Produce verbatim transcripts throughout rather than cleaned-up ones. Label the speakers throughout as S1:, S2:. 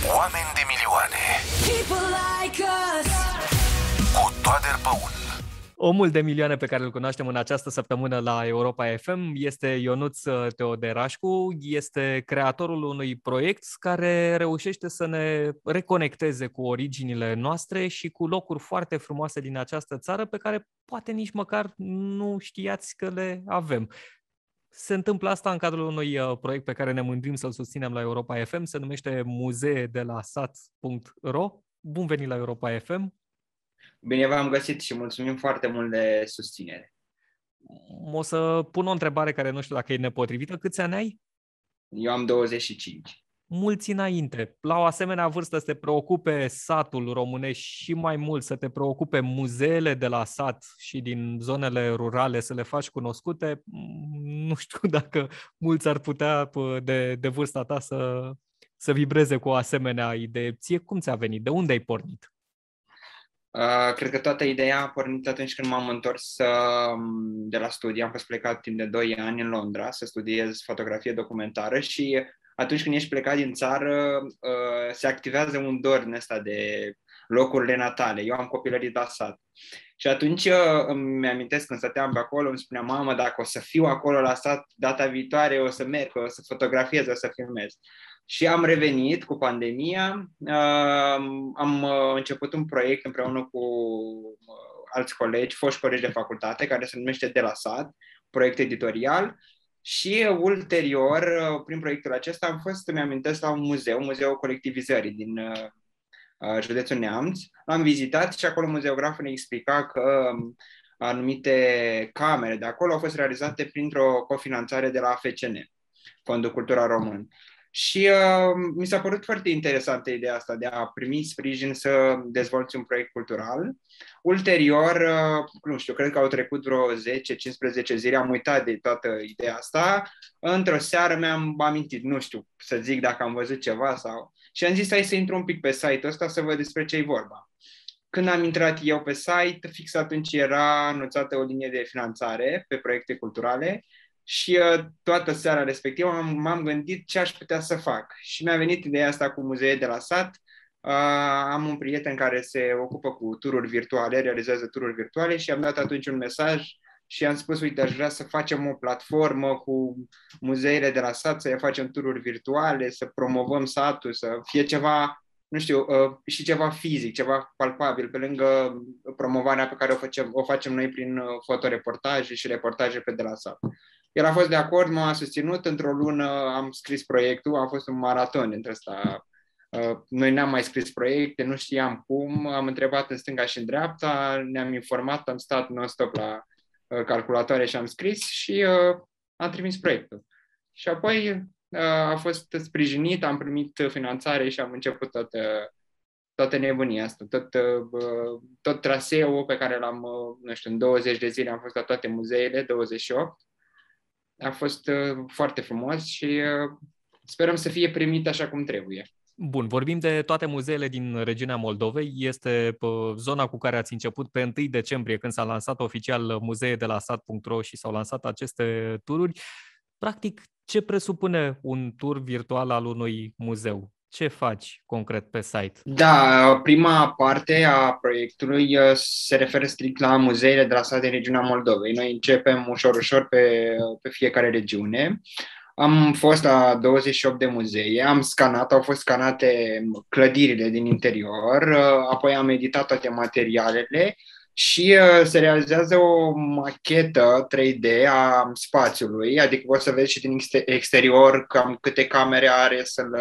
S1: Oameni de milioane.
S2: People like us.
S1: Cu Toader Păun.
S3: Omul de milioane pe care îl cunoaștem în această săptămână la Europa F M este Ionuț Teoderașcu, este creatorul unui proiect care reușește să ne reconecteze cu originile noastre și cu locuri foarte frumoase din această țară pe care poate nici măcar nu știați că le avem. Se întâmplă asta în cadrul unui proiect pe care ne mândrim să-l susținem la Europa F M, se numește muzee de la sat punct ro. Bun venit la Europa F M!
S4: Bine v-am găsit și mulțumim foarte mult de susținere.
S3: O să pun o întrebare care nu știu dacă e nepotrivită. Câți ani ai?
S4: Eu am douăzeci și cinci.
S3: Mulți înainte. La o asemenea vârstă să te preocupe satul românesc și mai mult să te preocupe muzeele de la sat și din zonele rurale să le faci cunoscute, nu știu dacă mulți ar putea de, de vârsta ta să, să vibreze cu o asemenea idee. Ție cum ți-a venit? De unde ai pornit?
S4: Uh, cred că toată ideea a pornit atunci când m-am întors uh, de la studii. Am fost plecat timp de doi ani în Londra să studiez fotografie documentară și atunci când ești plecat din țară uh, se activează un dor în ăsta de locurile natale. Eu am copilărit la sat. Și atunci uh, îmi amintesc când stăteam pe acolo, îmi spunea mamă, dacă o să fiu acolo la sat data viitoare, o să merg, o să fotografiez, o să filmez. Și am revenit cu pandemia, uh, am uh, început un proiect împreună cu uh, alți colegi, foști colegi de facultate, care se numește De la Sat, proiect editorial. Și uh, ulterior, uh, prin proiectul acesta, am fost, îmi amintesc, la un muzeu, Muzeul Colectivizării din uh, uh, județul Neamț. L-am vizitat și acolo muzeograful ne explica că uh, anumite camere de acolo au fost realizate printr-o cofinanțare de la F C N, Fondul Cultura Român. Și uh, mi s-a părut foarte interesantă ideea asta de a primi sprijin să dezvolți un proiect cultural. Ulterior, uh, nu știu, cred că au trecut vreo zece cincisprezece zile, am uitat de toată ideea asta. Într-o seară mi-am amintit, nu știu să zic dacă am văzut ceva sau... Și am zis hai să intru un pic pe site-ul ăsta să văd despre ce e vorba. Când am intrat eu pe site, fix atunci era anunțată o linie de finanțare pe proiecte culturale. Și uh, toată seara respectivă m-am, m-am gândit ce aș putea să fac. Și mi-a venit ideea asta cu muzee de la sat. Uh, am un prieten care se ocupă cu tururi virtuale, realizează tururi virtuale și am dat atunci un mesaj și am spus, uite, aș vrea să facem o platformă cu muzeele de la sat, să le facem tururi virtuale, să promovăm satul, să fie ceva, nu știu, uh, și ceva fizic, ceva palpabil, pe lângă promovarea pe care o facem, o facem noi prin fotoreportaje și reportaje pe de la sat. El a fost de acord, m-a susținut, într-o lună am scris proiectul, a fost un maraton între ăsta. Noi n-am mai scris proiecte, nu știam cum, am întrebat în stânga și în dreapta, ne-am informat, am stat non-stop la calculatoare și am scris și am trimis proiectul. Și apoi a fost sprijinit, am primit finanțare și am început toată, toată nebunia asta, tot, tot traseul pe care l-am, nu știu, în douăzeci de zile am fost la toate muzeele, douăzeci și opt. A fost uh, foarte frumos și uh, sperăm să fie primit așa cum trebuie.
S3: Bun, vorbim de toate muzeele din regiunea Moldovei. Este uh, zona cu care ați început pe întâi decembrie, când s-a lansat oficial muzee de la sat punct ro și s-au lansat aceste tururi. Practic, ce presupune un tur virtual al unui muzeu? Ce faci concret pe site?
S4: Da, prima parte a proiectului se referă strict la muzeele de la sat din regiunea Moldovei. Noi începem ușor, ușor pe, pe fiecare regiune. Am fost la douăzeci și opt de muzee, am scanat, au fost scanate clădirile din interior, apoi am editat toate materialele și se realizează o machetă trei D a spațiului, adică poți să vezi și din exterior cam câte camere are, să-l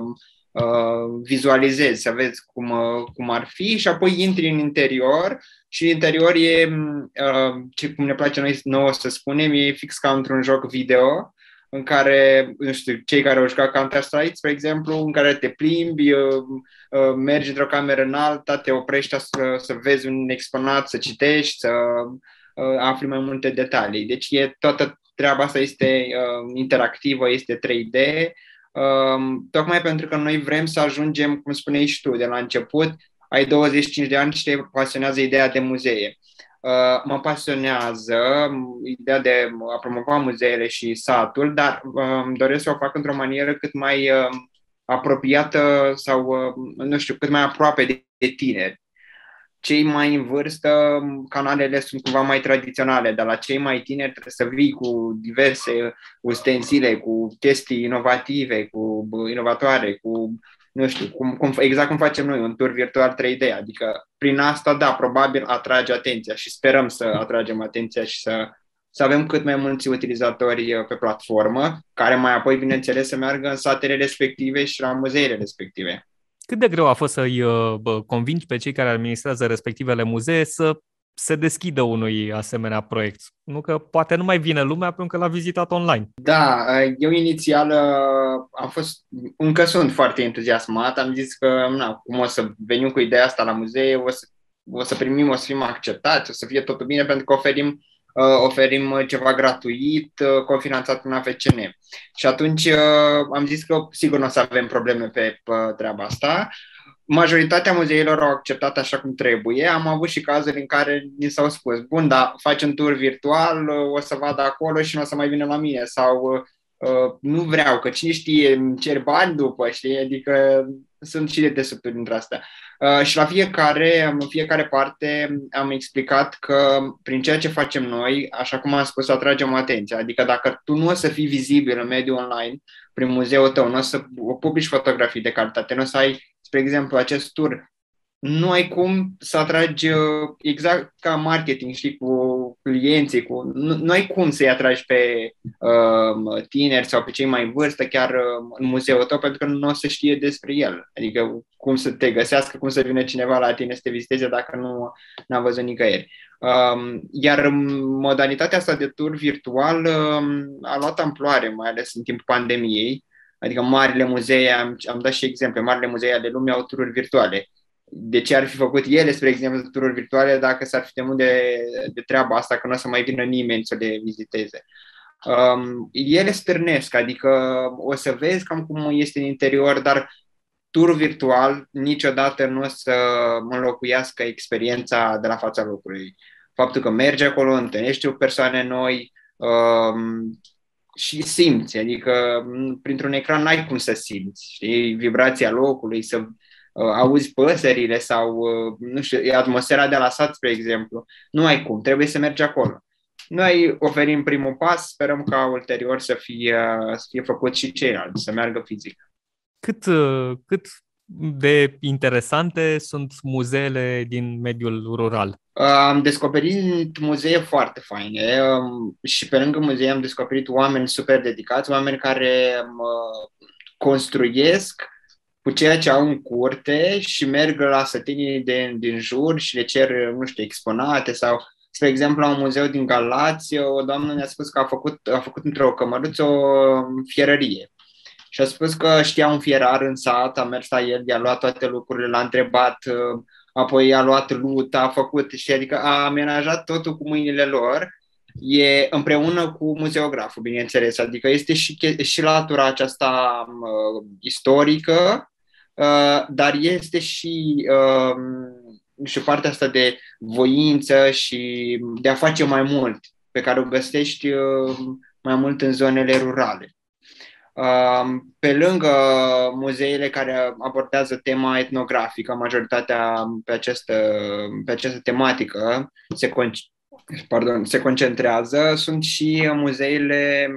S4: Uh, vizualizezi, să vezi cum, uh, cum ar fi și apoi intri în interior și în interior e, uh, ce, cum ne place noi nouă să spunem, e fix ca într-un joc video în care, nu știu, cei care au jucat Counter-Strike, spre exemplu, în care te plimbi, uh, uh, mergi într-o cameră în alta, te oprești să, să vezi un exponat, să citești, să uh, afli mai multe detalii. Deci e, toată treaba asta este uh, interactivă, este trei D. Uh, tocmai pentru că noi vrem să ajungem, cum spuneai și tu, de la început, ai douăzeci și cinci de ani și te pasionează ideea de muzee. Uh, mă pasionează ideea de a promova muzeele și satul, dar uh, îmi doresc să o fac într-o manieră cât mai uh, apropiată sau, nu știu, cât mai aproape de, de tineri. Cei mai în vârstă, canalele sunt cumva mai tradiționale, dar la cei mai tineri trebuie să vii cu diverse ustensile, cu chestii inovative, cu inovatoare, cu, nu știu, cum, cum, exact cum facem noi, un tur virtual trei D. Adică, prin asta, da, probabil atrage atenția și sperăm să atragem atenția și să, să avem cât mai mulți utilizatori pe platformă, care mai apoi, bineînțeles, să meargă în satele respective și la muzeele respective.
S3: Cât de greu a fost să-i bă, convingi pe cei care administrează respectivele muzee să se deschidă unui asemenea proiect? Nu că poate nu mai vine lumea pentru că l-a vizitat online.
S4: Da, eu inițial am fost, încă sunt foarte entuziasmat, am zis că na, cum o să venim cu ideea asta la muzee, o să, o să primim, o să fim acceptați, o să fie totul bine pentru că oferim oferim ceva gratuit, cofinanțat prin A F C N. Și atunci am zis că sigur nu o să avem probleme pe, pe treaba asta. Majoritatea muzeilor au acceptat așa cum trebuie. Am avut și cazuri în care ni s-au spus, bun, dar faci un tur virtual, o să vad acolo și nu o să mai vină la mine. Sau nu vreau, că cine știe, îmi cer bani după, știi? Adică sunt și de desubturi dintre astea. Uh, și la fiecare, în fiecare parte am explicat că prin ceea ce facem noi, așa cum am spus, atragem atenția. Adică dacă tu nu o să fii vizibil în mediul online, prin muzeul tău, nu o să publici fotografii de calitate, nu o să ai, spre exemplu, acest tur, nu ai cum să atragi exact ca marketing, știi, cu clienții, cu, nu, nu ai cum să-i atragi pe uh, tineri sau pe cei mai în vârstă chiar uh, în muzeul tău, pentru că nu o să știe despre el. Adică cum să te găsească, cum să vină cineva la tine să te viziteze dacă nu n-a văzut nicăieri. Um, iar modalitatea asta de tur virtual um, a luat amploare, mai ales în timpul pandemiei. Adică marile muzee, am, am dat și exemple, marile muzee ale lumii au tururi virtuale. De ce ar fi făcut ele, spre exemplu, tururi virtuale dacă s-ar fi temut de, de treaba asta, că nu o să mai vină nimeni să le viziteze? Um, ele stârnesc, adică o să vezi cam cum este în interior, dar turul virtual niciodată nu o să înlocuiască experiența de la fața locului. Faptul că mergi acolo, întâlnești persoane noi um, și simți, adică printr-un ecran n-ai cum să simți, știi, vibrația locului, să Uh, auzi păsările sau, uh, nu știu, atmosfera de la sat, spre exemplu. Nu ai cum, trebuie să mergi acolo. Noi oferim primul pas, sperăm ca ulterior să fie, să fie făcut și ceilalți, să meargă fizic.
S3: Cât, uh, cât de interesante sunt muzeele din mediul rural?
S4: Uh, am descoperit muzee foarte faine um, și pe lângă muzee am descoperit oameni super dedicați, oameni care uh, construiesc cu ceea ce au în curte și merg la sătenii de, din jur și le cer, nu știu, exponate sau, spre exemplu, la un muzeu din Galați, o doamnă ne-a spus că a făcut, a făcut într-o cămăruță o fierărie. Și a spus că știa un fierar în sat, a mers la el, i-a luat toate lucrurile, l-a întrebat, apoi i-a luat luta, a făcut, știi, adică a amenajat totul cu mâinile lor. E împreună cu muzeograful, bineînțeles, adică este și, și latura aceasta uh, istorică, Uh, dar este și, uh, și partea asta de voință și de a face mai mult, pe care o găsești uh, mai mult în zonele rurale. Uh, pe lângă muzeele care abordează tema etnografică, majoritatea pe această, pe această tematică se, con- pardon, se concentrează, sunt și muzeele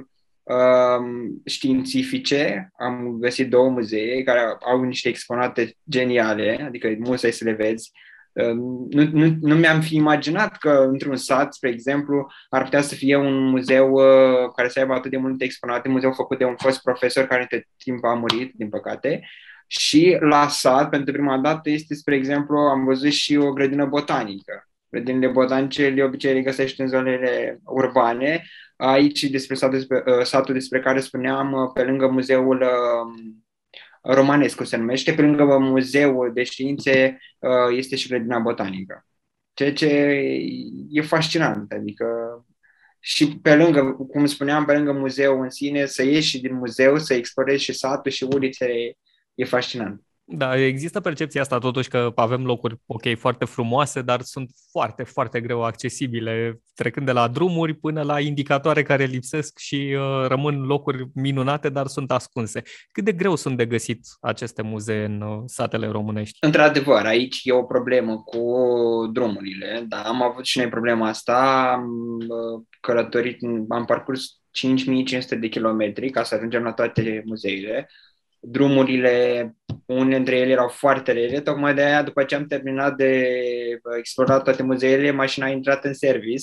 S4: științifice. Am găsit două muzee care au niște exponate geniale, adică musai să le vezi. Nu, nu, nu mi-am fi imaginat că într-un sat, spre exemplu, ar putea să fie un muzeu care să aibă atât de multe exponate, un muzeu făcut de un fost profesor care între timp a murit, din păcate. Și la sat, pentru prima dată, este, spre exemplu, am văzut și o grădină botanică. Grădinile botanice de obicei le găsești în zonele urbane. Aici, despre satul despre, satul despre care spuneam, pe lângă muzeul Romanescu se numește, pe lângă muzeul de științe este și grădina botanică. Ceea ce e fascinant, adică și pe lângă, cum spuneam, pe lângă muzeul în sine, să ieși din muzeu, să explorezi și satul și ulițele, e fascinant.
S3: Da, există percepția asta totuși că avem locuri, ok, foarte frumoase, dar sunt foarte, foarte greu accesibile, trecând de la drumuri până la indicatoare care lipsesc și uh, rămân locuri minunate, dar sunt ascunse. Cât de greu sunt de găsit aceste muzee în uh, satele românești?
S4: Într-adevăr, aici e o problemă cu drumurile, da, am avut și noi problema asta, am uh, călătorit, am parcurs cinci mii cinci sute de kilometri ca să ajungem la toate muzeile. Drumurile, unele dintre ele erau foarte rele, tocmai de aia, după ce am terminat de explorat toate muzeele, mașina a intrat în service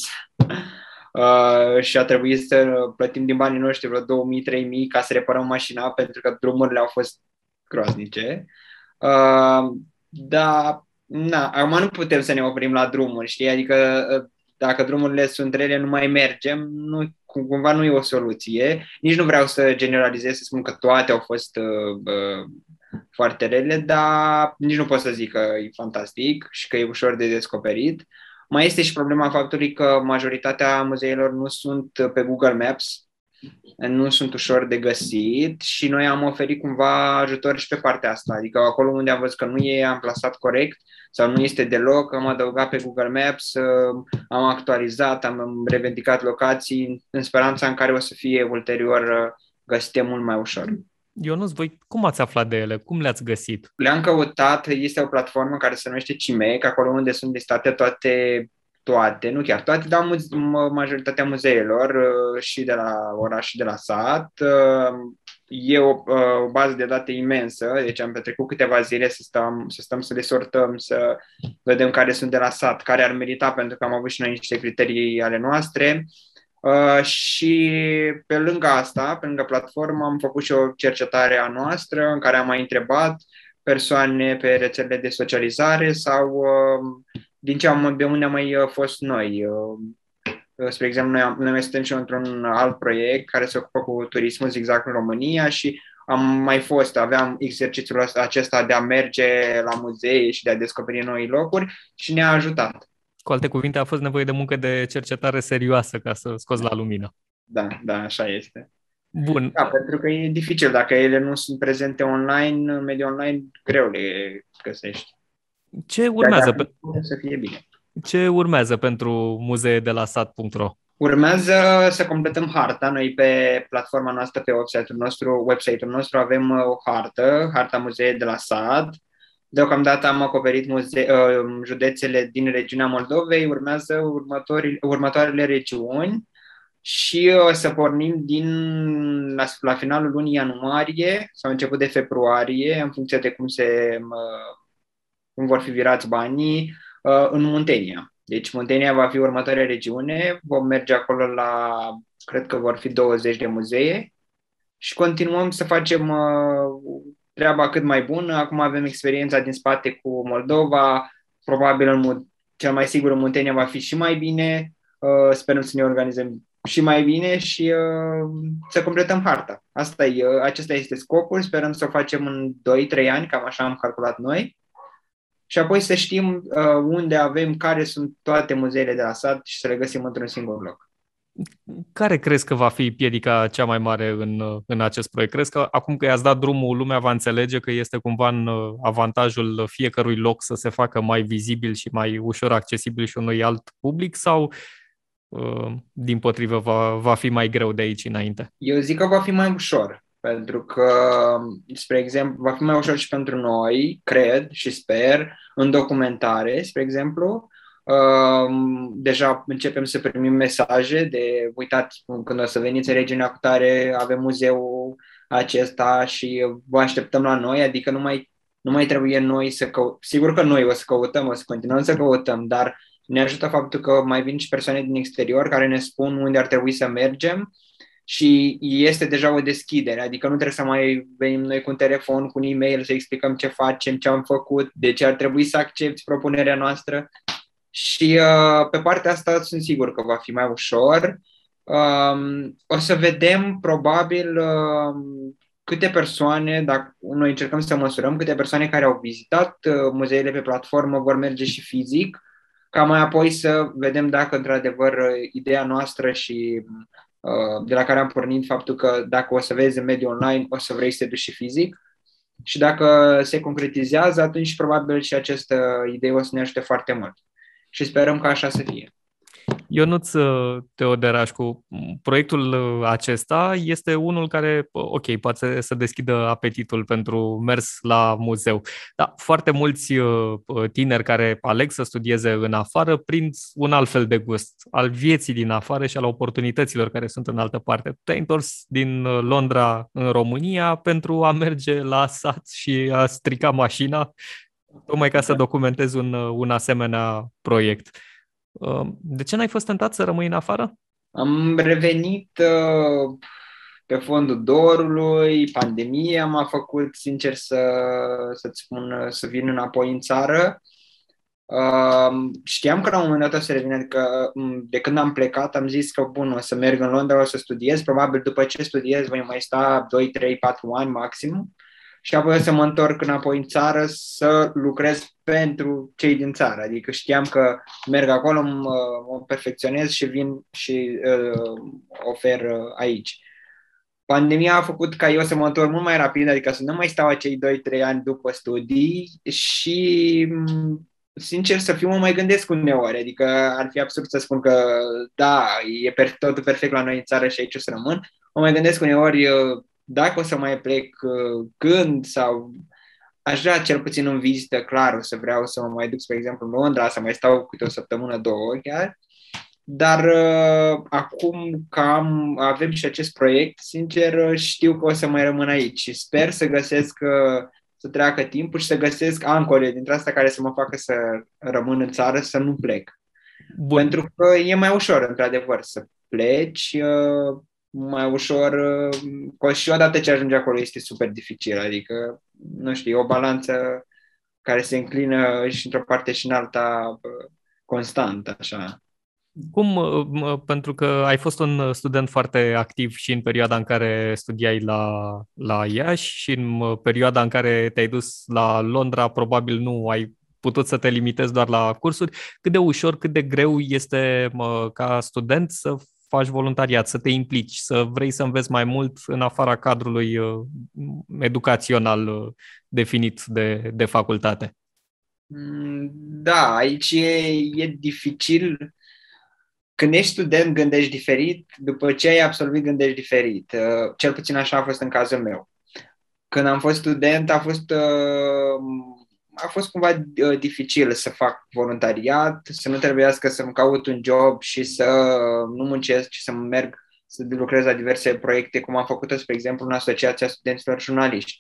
S4: uh, și a trebuit să plătim din banii noștri vreo două mii trei mii ca să reparăm mașina, pentru că drumurile au fost groaznice. Uh, dar, na, acum nu putem să ne oprim la drumuri, știi? Adică dacă drumurile sunt rele, nu mai mergem, nu, cumva nu e o soluție. Nici nu vreau să generalizez, să spun că toate au fost uh, uh, foarte rele, dar nici nu pot să zic că e fantastic și că e ușor de descoperit. Mai este și problema faptului că majoritatea muzeilor nu sunt pe Google Maps, nu sunt ușor de găsit și noi am oferit cumva ajutor și pe partea asta. Adică acolo unde am văzut că nu e amplasat corect sau nu este deloc, am adăugat pe Google Maps, am actualizat, am revendicat locații în speranța în care o să fie ulterior găsite mult mai ușor.
S3: Ionuț, voi cum ați aflat de ele? Cum le-ați găsit?
S4: Le-am căutat, este o platformă care se numește Cimec, acolo unde sunt listate toate toate, nu chiar toate, dar majoritatea muzeelor și de la oraș și de la sat. E o, o bază de date imensă, deci am petrecut câteva zile să stăm, să stăm să le sortăm, să vedem care sunt de la sat, care ar merita, pentru că am avut și noi niște criterii ale noastre. Uh, și pe lângă asta, pe lângă platformă, am făcut și o cercetare a noastră în care am mai întrebat persoane pe rețelele de socializare sau uh, din ce am, de unde am mai fost noi. Uh, spre exemplu, noi, am, noi suntem și într-un alt proiect care se ocupă cu turismul Zigzag în România și am mai fost, aveam exercițiul acesta de a merge la muzee și de a descoperi noi locuri și ne-a ajutat.
S3: Cu alte cuvinte, a fost nevoie de muncă de cercetare serioasă ca să scoți la lumină.
S4: Da, da, așa este.
S3: Bun.
S4: Da, pentru că e dificil. Dacă ele nu sunt prezente online, în mediul online, greu le găsești.
S3: Ce urmează, pe...
S4: să fie bine.
S3: Ce urmează pentru muzee de la sat punct ro?
S4: Urmează să completăm harta. Noi pe platforma noastră, pe website-ul nostru, website-ul nostru avem o hartă, harta muzeei de la sat. Deocamdată am acoperit muze- județele din regiunea Moldovei, urmează următoarele regiuni și o să pornim din, la, la finalul lunii ianuarie sau început de februarie, în funcție de cum, se, cum vor fi virați banii, în Muntenia. Deci Muntenia va fi următoarea regiune, vom merge acolo la, cred că vor fi douăzeci de muzee și continuăm să facem treaba cât mai bună. Acum avem experiența din spate cu Moldova, probabil în, cel mai sigur în Muntenia va fi și mai bine, uh, sperăm să ne organizăm și mai bine și uh, să completăm harta. Asta e, uh, acesta este scopul, sperăm să o facem în doi trei ani, cam așa am calculat noi, și apoi să știm uh, unde avem, care sunt toate muzeele de la sat și să le găsim într-un singur loc.
S3: Care crezi că va fi piedica cea mai mare în, în acest proiect? Crezi că acum că i-ați dat drumul, lumea va înțelege că este cumva în avantajul fiecărui loc să se facă mai vizibil și mai ușor accesibil și unui alt public sau din potrivă va, va fi mai greu de aici înainte? Eu
S4: zic că va fi mai ușor, pentru că, spre exemplu, va fi mai ușor și pentru noi, cred și sper, în documentare, spre exemplu. Uh, deja începem să primim mesaje de uitați, când o să veniți în regiunea cu tare, avem muzeul acesta și vă așteptăm la noi, adică nu mai, nu mai trebuie noi să căutăm. Sigur că noi o să căutăm, o să continuăm să căutăm, dar ne ajută faptul că mai vin și persoane din exterior care ne spun unde ar trebui să mergem și este deja o deschidere, adică nu trebuie să mai venim noi cu un telefon, cu un e-mail să explicăm ce facem, ce am făcut, de ce ar trebui să accepti propunerea noastră. Și uh, pe partea asta sunt sigur că va fi mai ușor. Um, o să vedem probabil uh, câte persoane, dacă noi încercăm să măsurăm, câte persoane care au vizitat uh, muzeele pe platformă vor merge și fizic, ca mai apoi să vedem dacă într-adevăr ideea noastră și uh, de la care am pornit faptul că dacă o să vezi în mediul online, o să vrei să te duci și fizic. și dacă se concretizează, atunci probabil și această idee o să ne ajute foarte mult. Și sperăm că așa să fie.
S3: Ionuț Teoderașcu, proiectul acesta este unul care, ok, poate să deschidă apetitul pentru mers la muzeu, dar foarte mulți tineri care aleg să studieze în afară prind un alt fel de gust al vieții din afară și al oportunităților care sunt în altă parte. Te-ai întors din Londra în România pentru a merge la sat și a strica mașina, tocmai ca să documentezi un, un asemenea proiect. De ce n-ai fost tentat să rămâi în afară?
S4: Am revenit uh, pe fondul dorului, pandemia m-a făcut, sincer, să, să-ți spun, să vin înapoi în țară. Uh, știam că la un moment dat o să revin, adică de când am plecat am zis că bun, o să merg în Londra, o să studiez, probabil după ce studiez voi mai sta doi, trei, patru ani maxim. Și apoi o să mă întorc înapoi în țară să lucrez pentru cei din țară. Adică știam că merg acolo, mă, mă perfecționez și vin și uh, ofer uh, aici. Pandemia a făcut ca eu să mă întorc mult mai rapid, adică să nu mai stau acei doi trei ani după studii și, sincer să fiu, mă mai gândesc uneori. Adică ar fi absurd să spun că da, e per- totul perfect la noi în țară și aici o să rămân. Mă mai gândesc uneori uh, dacă o să mai plec, când sau aș vrea cel puțin în vizită, clar, o să vreau să mă mai duc, spre exemplu, în Londra, să mai stau câte o săptămână, două chiar. Dar uh, acum că am, avem și acest proiect, sincer, știu că o să mai rămân aici și sper să găsesc, uh, să treacă timpul și să găsesc ancore dintre astea care să mă facă să rămân în țară, să nu plec. Bun. Pentru că e mai ușor, într-adevăr, să pleci, uh, mai ușor, că și odată ce ajungi acolo este super dificil, adică, nu știu, e o balanță care se înclină și într-o parte și în alta constant, așa.
S3: Cum, pentru că ai fost un student foarte activ și în perioada în care studiai la, la Iași și în perioada în care te-ai dus la Londra, probabil nu ai putut să te limitezi doar la cursuri, cât de ușor, cât de greu este ca student să faci voluntariat, să te implici, să vrei să înveți mai mult în afara cadrului uh, educațional uh, definit de, de facultate?
S4: Da, aici e, e dificil. Când ești student, gândești diferit, după ce ai absolvit, gândești diferit. Uh, cel puțin așa a fost în cazul meu. Când am fost student, a fost... Uh, A fost cumva uh, dificil să fac voluntariat, să nu trebuiască să-mi caut un job și să nu muncesc, ci să merg să lucrez la diverse proiecte, cum am făcut-o, spre exemplu, în Asociația Studenților Jurnaliști.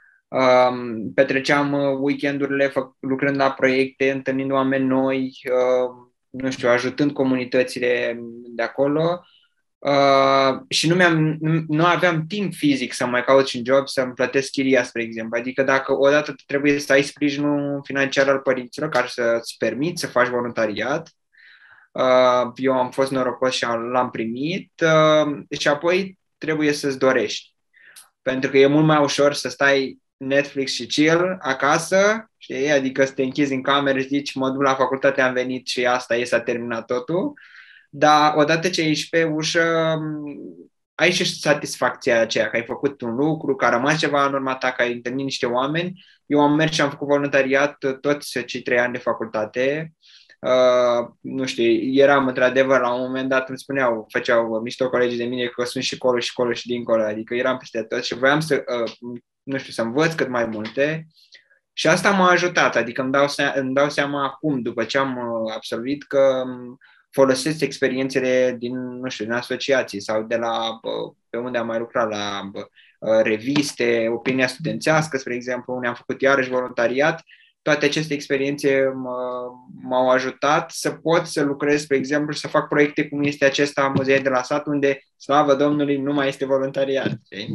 S4: Um, petreceam weekendurile lucrând la proiecte, întâlnind oameni noi, uh, nu știu, ajutând comunitățile de acolo. Uh, și nu, mi-am, nu, nu aveam timp fizic să mai caut un job, să-mi plătesc chiria, spre exemplu. Adică dacă odată trebuie să ai sprijinul financiar al părinților care să-ți permit să faci voluntariat, uh, eu am fost norocos și l-am primit, uh, și apoi trebuie să-ți dorești. Pentru că e mult mai ușor să stai Netflix și chill acasă, știi? Adică să te închizi în cameră și zici, mă duc la facultate, am venit și asta e, s-a terminat totul. Dar odată ce ești pe ușă, ai și satisfacția aceea că ai făcut un lucru, că a rămas ceva în urma ta, că ai întâlnit niște oameni. Eu am mers și am făcut voluntariat toți cei trei ani de facultate. Uh, nu știu, eram într-adevăr, la un moment dat îmi spuneau, făceau mișto colegii de mine că sunt și colo și colo și dincolo, adică eram peste tot și voiam să, uh, nu știu, să învăț cât mai multe. Și asta m-a ajutat, adică îmi dau, se- îmi dau seama acum, după ce am absolvit, că folosesc experiențele din, nu știu, din asociații sau de la, pe unde am mai lucrat, la reviste, Opinia Studențească, spre exemplu, unde am făcut iarăși voluntariat. Toate aceste experiențe m-au ajutat să pot să lucrez, spre exemplu, și să fac proiecte cum este acesta Muzeul de la Sat, unde, slavă Domnului, nu mai este voluntariat.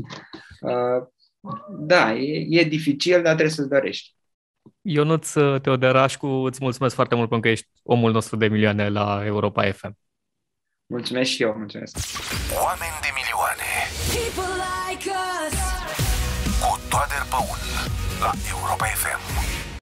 S4: Da, e, e dificil, dar trebuie să-ți dorești.
S3: Ionuț Teoderașcu, îți mulțumesc foarte mult pentru că ești omul nostru de milioane la Europa F M.
S4: Mulțumesc și eu, mulțumesc.
S1: Oameni de milioane.
S2: People like us.
S1: Cu Toader Păun la Europa F M.